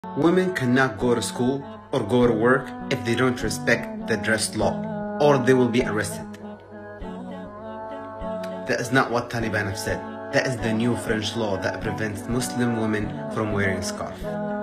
Women cannot go to school or go to work if they don't respect the dress law, or they will be arrested. That is not what Taliban have said. That is the new French law that prevents Muslim women from wearing a scarf.